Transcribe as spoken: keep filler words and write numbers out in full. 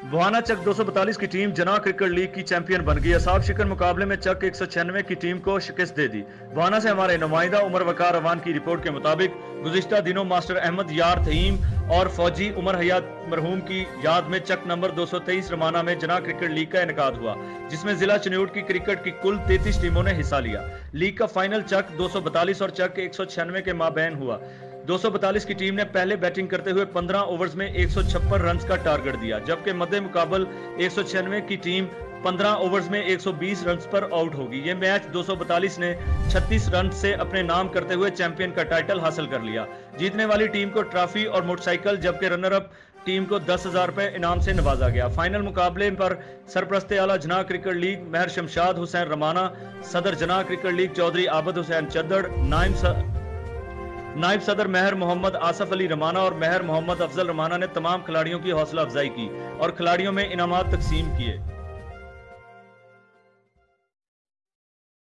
बहाना चक दो सौ बतालीस की टीम जना क्रिकेट लीग की चैंपियन बन गई। असाब शिकन मुकाबले में चक एक सौ छियानवे की टीम को शिकस्त दे दी। बहाना से हमारे नुमाइंदा उमर वकार अवान की रिपोर्ट के मुताबिक गुज़िश्ता दिनों मास्टर अहमद यार थईम और फौजी उमर हयात मरहूम की याद में चक नंबर दो सौ तेईस रमाना में जना क्रिकेट लीग का इनेकाद हुआ, जिसमें जिला चन्यूट की क्रिकेट की कुल तैंतीस टीमों ने हिस्सा लिया। लीग का फाइनल चक दो सौ बतालीस और चक एक सौ छियानवे के माबैन हुआ। दो सौ बतालीस की टीम ने पहले बैटिंग करते हुए पंद्रह ओवर्स में एक सौ छप्पन रन का टारगेट दिया, जबकि मद्दे मुकाबल एक सौ छियानवे की टीम पंद्रह ओवर्स में एक सौ बीस रन पर आउट होगी। ये मैच दो सौ बतालीस ने छत्तीस रन से अपने नाम करते हुए चैंपियन का टाइटल हासिल कर लिया। जीतने वाली टीम को ट्रॉफी और मोटरसाइकिल, जबकि रनर अप टीम को दस हजार रुपए इनाम से नवाजा गया। फाइनल मुकाबले पर सरप्रस्ते आला जना क्रिकेट लीग महर शमशाद हुसैन रमाना, सदर जना क्रिकेट लीग चौधरी आबद हुसैन चद्दड़, नाइम स... नायब सदर महर मोहम्मद आसफ अली रमाना और महर मोहम्मद अफजल रमाना ने तमाम खिलाड़ियों की हौसला अफजाई की और खिलाड़ियों में इनामात तकसीम किए।